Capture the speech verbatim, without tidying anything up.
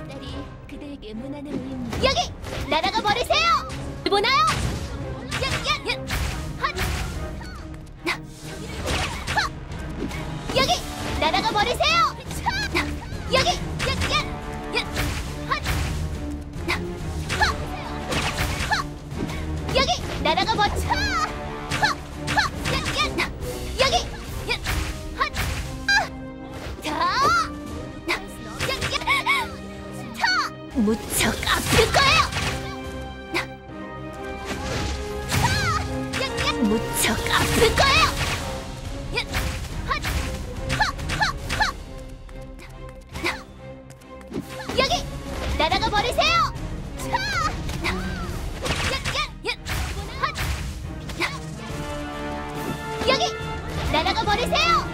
딸이 그대에게 무난한 우유입니다. 여기! 날아가 버리세요! 보나요? 야, 야, 야! 헛! 나! 헛! 여기! 날아가 버리세요! 나! 여기! 야, 야! 야! 헛! 나! 헛! 헛! 여기! 날아가 버리 차! 헛! 헛! 야, 야! 나! 여기! 야! 헛! 아! 자! 나! 야, 야! 차! 무척 아플 거예요! 무척 아플 거예요! 야! 헛! 헛! 헛! 헛! 여기! 날아가 버리세요! 차! 야! 야! 야! 헛! 여기! 날아가 버리세요!